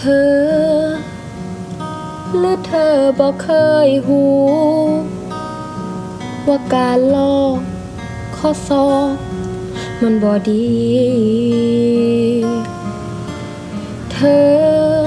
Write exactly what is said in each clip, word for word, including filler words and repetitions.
อหรือเธอบอกเคยหูว่าการลอกข้อสอบมันบ่ดี เธอ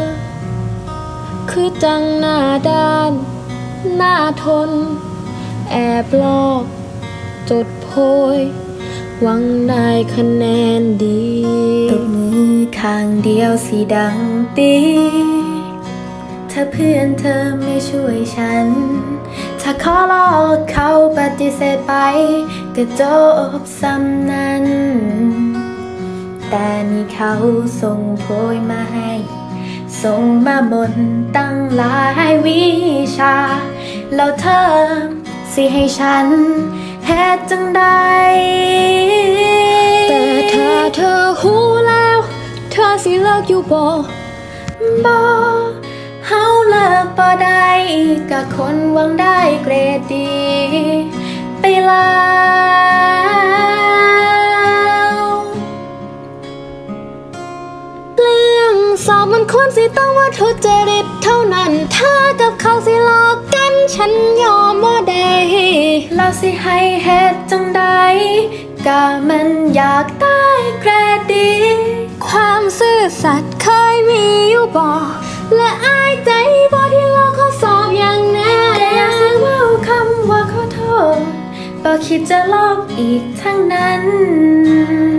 คือจังหน้าด้านหน้าทนแอบลอกจดโพยหวังได้คะแนนดีตบมือข้างเดียวสีดังปีถ้าเพื่อนเธอไม่ช่วยฉันถ้าขอลอกเขาปฏิเสธไปก็จบซ้ำนั้นแต่นี่เขาส่งโพยมาให้ส่งมาบนตั้งหลายวิชาแล้วเธอสิให้ฉันเฮ็ดจังใดแต่ถ้าเธอหูแล้วเธอสิเลิกอยู่บ่บ่เฮาเลิกบ่ได้กับคนหวังได้เกรดดีไปแล้วเรื่องสอบมันควรสิต้องว่าทุจริตเท่านั้นถ้ากับเขาสิหลอกกันฉันยอมบ่ได้แล้วสิให้เฮ็ดจังใดก็มันอยากได้เกรดดีความซื่อสัตย์เคยมีอยู่บ่และอายใจบ่ที่ลอกข้อสอบอย่างแน่แต่อยากสิเว้าคำว่าขอโทษบ่คิดจะลอกอีกทั้งนั้น